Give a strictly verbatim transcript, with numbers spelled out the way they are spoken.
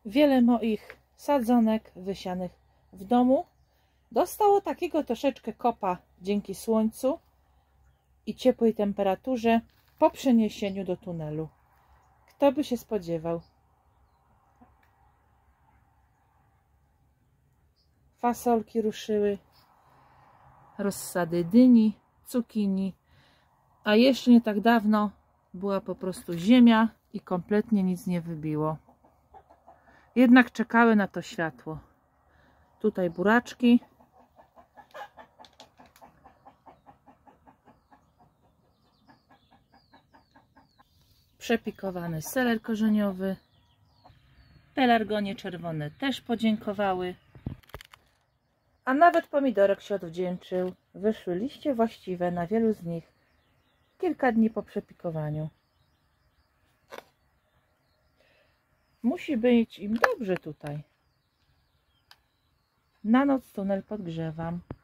Wiele moich sadzonek wysianych w domu dostało takiego troszeczkę kopa dzięki słońcu i ciepłej temperaturze po przeniesieniu do tunelu. Kto by się spodziewał? Fasolki ruszyły, rozsady dyni, cukinii, a jeszcze nie tak dawno była po prostu ziemia i kompletnie nic nie wybiło. Jednak czekały na to światło. Tutaj buraczki. Przepikowany seler korzeniowy. Pelargonie czerwone też podziękowały. A nawet pomidorek się odwdzięczył. Wyszły liście właściwe na wielu z nich kilka dni po przepikowaniu. Musi być im dobrze tutaj. Na noc tunel podgrzewam.